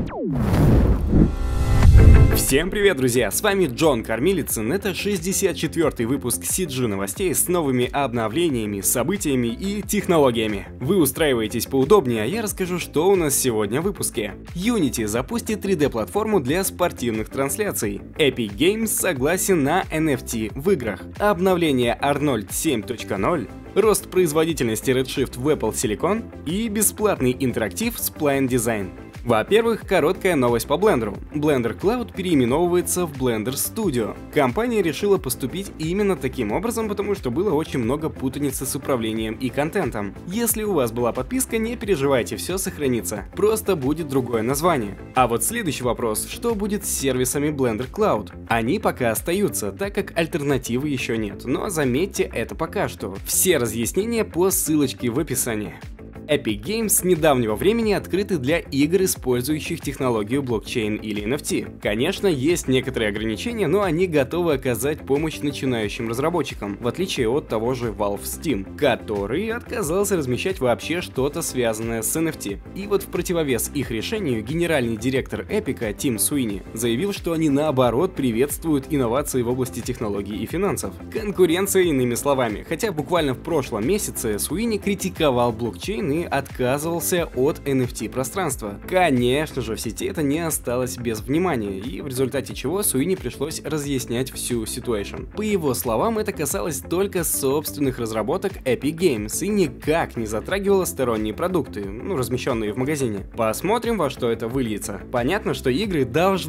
Всем привет, друзья! С вами Джон Кормилицын. Это 64-й выпуск CG новостей с новыми обновлениями, событиями и технологиями. Вы устраиваетесь поудобнее, а я расскажу, что у нас сегодня в выпуске. Unity запустит 3D-платформу для спортивных трансляций. Epic Games согласен на NFT в играх. Обновление Arnold 7.0. Рост производительности Redshift в Apple Silicon и бесплатный интерактив Spline Design. Во-первых, короткая новость по Blender. Blender Cloud переименовывается в Blender Studio. Компания решила поступить именно таким образом, потому что было очень много путаницы с управлением и контентом. Если у вас была подписка, не переживайте, все сохранится. Просто будет другое название. А вот следующий вопрос, что будет с сервисами Blender Cloud? Они пока остаются, так как альтернативы еще нет. Но заметьте, это пока что. Все разъяснения по ссылочке в описании. Epic Games с недавнего времени открыты для игр, использующих технологию блокчейн или NFT. Конечно, есть некоторые ограничения, но они готовы оказать помощь начинающим разработчикам, в отличие от того же Valve Steam, который отказался размещать вообще что-то связанное с NFT. И вот в противовес их решению генеральный директор Epic Тим Суини заявил, что они наоборот приветствуют инновации в области технологий и финансов. Конкуренция, иными словами, хотя буквально в прошлом месяце Суини критиковал блокчейн и отказывался от NFT пространства. Конечно же, в сети это не осталось без внимания, и в результате чего Суини пришлось разъяснять всю ситуацию. По его словам, это касалось только собственных разработок Epic Games и никак не затрагивало сторонние продукты, размещенные в магазине. Посмотрим, во что это выльется. Понятно, что игры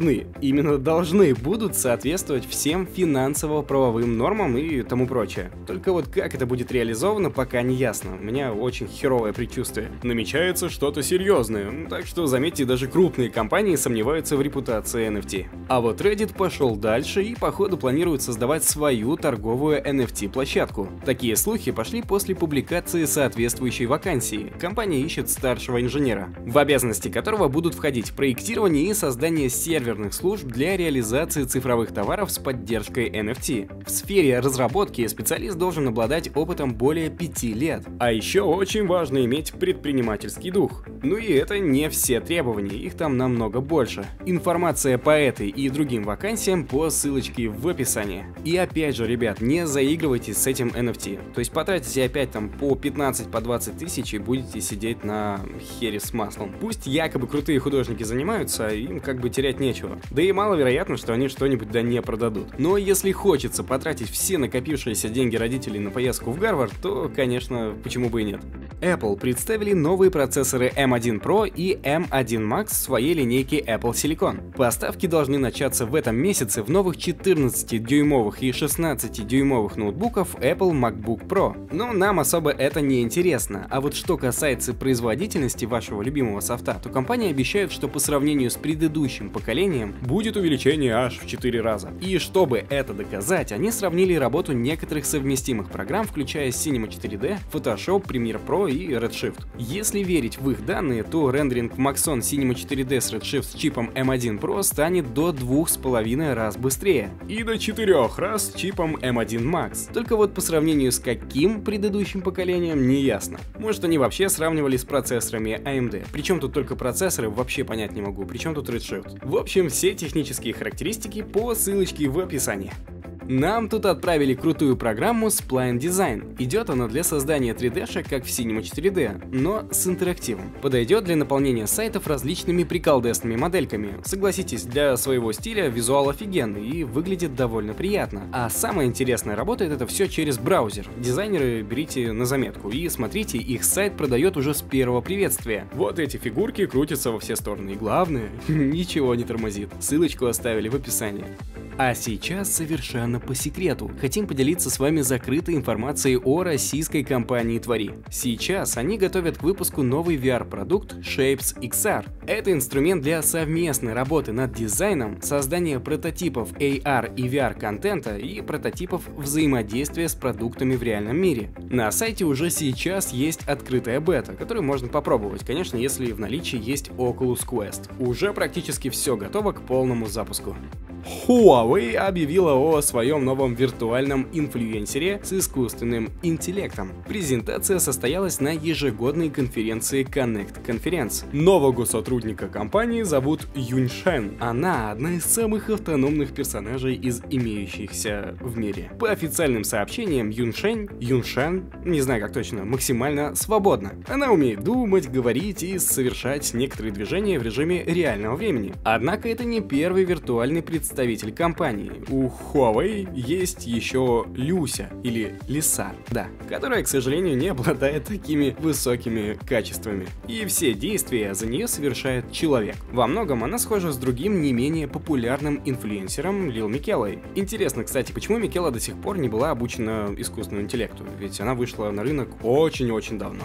именно должны будут соответствовать всем финансово-правовым нормам и тому прочее. Только вот как это будет реализовано, пока не ясно. У меня очень херовое предчувствие. Намечается что-то серьезное, так что, заметьте, даже крупные компании сомневаются в репутации NFT. А вот Reddit пошел дальше и, походу, планирует создавать свою торговую NFT-площадку. Такие слухи пошли после публикации соответствующей вакансии. Компания ищет старшего инженера, в обязанности которого будут входить проектирование и создание серверных служб для реализации цифровых товаров с поддержкой NFT. В сфере разработки специалист должен обладать опытом более 5 лет. А еще очень важно иметь предпринимательский дух. Ну и это не все требования, их там намного больше. Информация по этой и другим вакансиям по ссылочке в описании. И опять же, ребят, не заигрывайте с этим NFT. То есть потратите опять там по 15-20 тысяч и будете сидеть на хере с маслом. Пусть якобы крутые художники занимаются, им как бы терять нечего. Да и маловероятно, что они что-нибудь не продадут. Но если хочется потратить все накопившиеся деньги родителей на поездку в Гарвард, то, конечно, почему бы и нет. Apple представили новые процессоры M1 Pro и M1 Max в своей линейке Apple Silicon. Поставки должны начаться в этом месяце в новых 14-дюймовых и 16-дюймовых ноутбуков Apple MacBook Pro. Но нам особо это не интересно. А вот что касается производительности вашего любимого софта, то компания обещает, что по сравнению с предыдущим поколением будет увеличение аж в 4 раза. И чтобы это доказать, они сравнили работу некоторых совместимых программ, включая Cinema 4D, Photoshop, Premiere Pro и Redshift. Если верить в их данные, то рендеринг в Maxon Cinema 4D с Redshift с чипом M1 Pro станет до 2,5 раз быстрее и до 4 раз с чипом M1 Max. Только вот по сравнению с каким предыдущим поколением, не ясно. Может, они вообще сравнивали с процессорами AMD. Причем тут только процессоры, вообще понять не могу. Причем тут Redshift. В общем, все технические характеристики по ссылочке в описании. Нам тут отправили крутую программу Spline Design. Идет она для создания 3D-шек, как в Cinema 4D, но с интерактивом. Подойдет для наполнения сайтов различными приколдесными модельками. Согласитесь, для своего стиля визуал офигенный и выглядит довольно приятно. А самое интересное, работает это все через браузер. Дизайнеры берите на заметку и смотрите, их сайт продает уже с первого приветствия. Вот эти фигурки крутятся во все стороны, и главное, ничего не тормозит. Ссылочку оставили в описании. А сейчас совершенно по секрету хотим поделиться с вами закрытой информацией о российской компании Твори. Сейчас они готовят к выпуску новый VR-продукт Shapes XR. Это инструмент для совместной работы над дизайном, создания прототипов AR и VR контента и прототипов взаимодействия с продуктами в реальном мире. На сайте уже сейчас есть открытая бета, которую можно попробовать, конечно, если в наличии есть Oculus Quest. Уже практически все готово к полному запуску. Huawei объявила о своем новом виртуальном инфлюенсере с искусственным интеллектом. Презентация состоялась на ежегодной конференции Connect Conference. Нового сотрудника компании зовут Юньшен. Она одна из самых автономных персонажей из имеющихся в мире. По официальным сообщениям, Юньшен, не знаю как точно, максимально свободна. Она умеет думать, говорить и совершать некоторые движения в режиме реального времени. Однако это не первый виртуальный представитель компании. У Huawei есть еще Люся, или Лиса, да, которая, к сожалению, не обладает такими высокими качествами. И все действия за нее совершает человек. Во многом она схожа с другим не менее популярным инфлюенсером Лил Микелой. Интересно, кстати, почему Микела до сих пор не была обучена искусственному интеллекту, ведь она вышла на рынок очень-очень давно.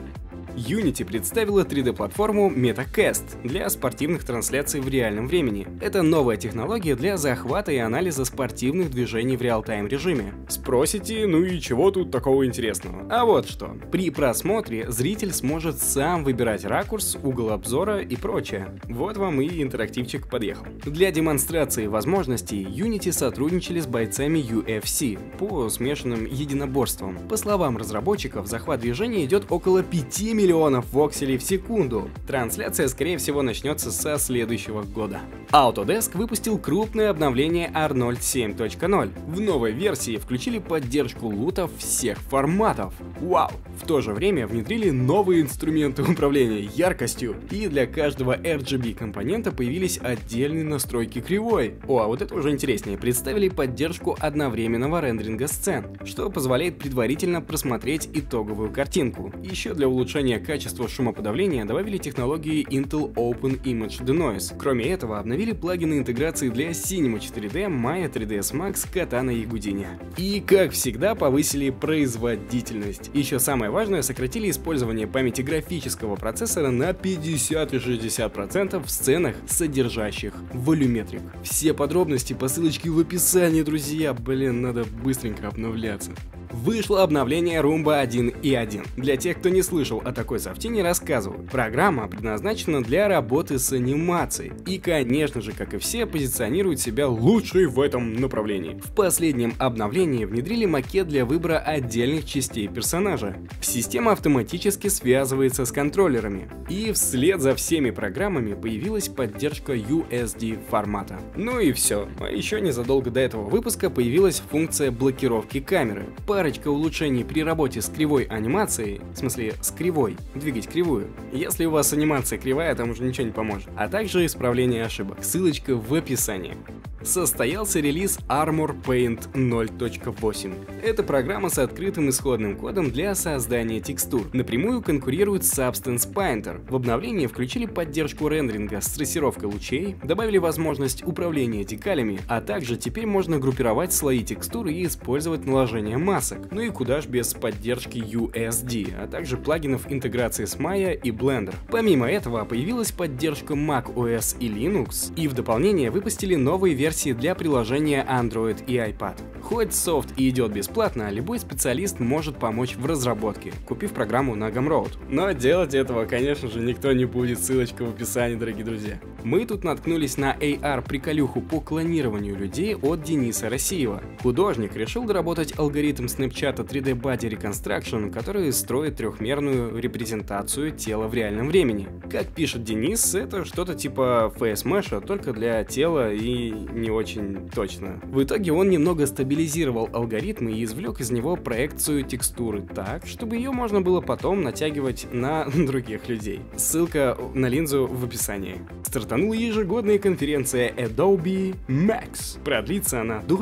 Unity представила 3D-платформу MetaCast для спортивных трансляций в реальном времени. Это новая технология для захвата и анализа спортивных движений в реал-тайм режиме. Спросите, ну и чего тут такого интересного? А вот что. При просмотре зритель сможет сам выбирать ракурс, угол обзора и прочее. Вот вам и интерактивчик подъехал. Для демонстрации возможностей Unity сотрудничали с бойцами UFC по смешанным единоборствам. По словам разработчиков, захват движения идет около 5 миллионов вокселей в секунду. Трансляция, скорее всего, начнется со следующего года. Autodesk выпустил крупное обновление Arnold 7.0. В новой версии включили поддержку лутов всех форматов. Вау! В то же время внедрили новые инструменты управления яркостью, и для каждого RGB компонента появились отдельные настройки кривой. О, а вот это уже интереснее. Представили поддержку одновременного рендеринга сцен, что позволяет предварительно просмотреть итоговую картинку. Еще для улучшения качества шумоподавления добавили технологии Intel Open Image Denoise. Кроме этого, обновили плагины интеграции для Cinema 4D, Maya 3ds Max, Katana и Houdini. И, как всегда, повысили производительность. Еще самое важное, сократили использование памяти графического процессора на 50 и 60% в сценах, содержащих волюметрик. Все подробности по ссылочке в описании, друзья. Блин, надо быстренько обновляться. Вышло обновление Roomba 1.1. Для тех, кто не слышал о такой софтине, рассказываю. Программа предназначена для работы с анимацией. И, конечно же, как и все, позиционирует себя лучшей в этом направлении. В последнем обновлении внедрили макет для выбора отдельных частей персонажа. Система автоматически связывается с контроллерами. И вслед за всеми программами появилась поддержка USD формата. Ну и все. А еще незадолго до этого выпуска появилась функция блокировки камеры. Парочка улучшений при работе с кривой анимацией, в смысле с кривой, двигать кривую. Если у вас анимация кривая, там уже ничего не поможет. А также исправление ошибок. Ссылочка в описании. Состоялся релиз Armor Paint 0.8. Это программа с открытым исходным кодом для создания текстур. Напрямую конкурирует с Substance Painter. В обновлении включили поддержку рендеринга с трассировкой лучей, добавили возможность управления декалями, а также теперь можно группировать слои текстуры и использовать наложение масок. Ну и куда ж без поддержки USD, а также плагинов интеграции с Maya и Blender. Помимо этого появилась поддержка macOS и Linux, и в дополнение выпустили новые версии для приложения Android и iPad. Хоть софт и идет бесплатно, любой специалист может помочь в разработке, купив программу на Gumroad. Но делать этого, конечно же, никто не будет, ссылочка в описании, дорогие друзья. Мы тут наткнулись на AR-приколюху по клонированию людей от Дениса Россиева. Художник решил доработать алгоритм Snapchat 3D Body Reconstruction, который строит трехмерную репрезентацию тела в реальном времени. Как пишет Денис, это что-то типа Face Mesh, только для тела и не очень точно. В итоге он немного стабилизировал алгоритм и извлек из него проекцию текстуры так, чтобы ее можно было потом натягивать на других людей. Ссылка на линзу в описании. Стартанула ежегодная конференция Adobe Max. Продлится она до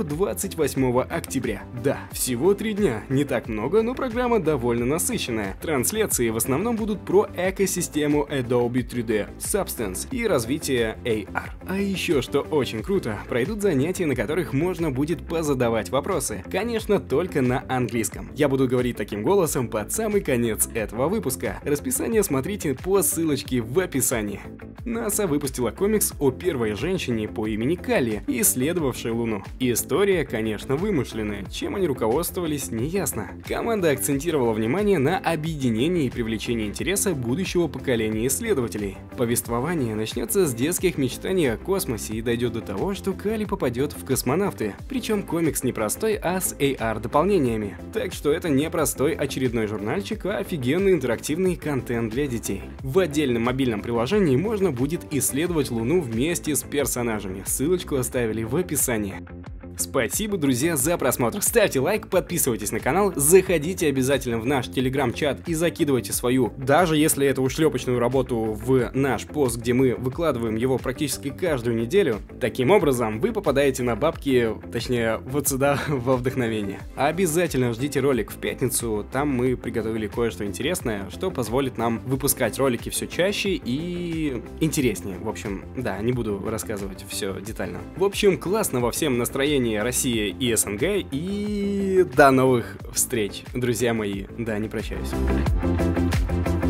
28 октября. Да, всего 3 дня. Не так много, но программа довольно насыщенная. Трансляции в основном будут про экосистему Adobe 3D, Substance и развитие AR. А еще, что очень круто, пройдут занятия, на которых можно будет позадавать вопросы. Конечно, только на английском. Я буду говорить таким голосом под самый конец этого выпуска. Расписание смотрите по ссылочке в описании. НАСА выпустила комикс о первой женщине по имени Калли, исследовавшей Луну. История, конечно, вымышленная, чем они руководствовались, неясно. Команда акцентировала внимание на объединении и привлечении интереса будущего поколения исследователей. Повествование начнется с детских мечтаний о космосе и дойдет до того, что Кали попадет в космонавты. Причем комикс не простой, а с AR-дополнениями. Так что это не простой очередной журнальчик, а офигенный интерактивный контент для детей. В отдельном мобильном приложении можно будет исследовать Луну вместе с персонажами. Ссылочку оставили в описании. Спасибо, друзья, за просмотр. Ставьте лайк, подписывайтесь на канал, заходите обязательно в наш телеграм-чат и закидывайте свою, даже если это ушлепочную работу, в наш пост, где мы выкладываем его практически каждую неделю. Таким образом, вы попадаете на бабки, точнее, вот сюда, во вдохновение. Обязательно ждите ролик в пятницу, там мы приготовили кое-что интересное, что позволит нам выпускать ролики все чаще и интереснее. В общем, да, не буду рассказывать все детально. В общем, классного всем настроения России и СНГ, и до новых встреч, друзья мои. Да, не прощаюсь.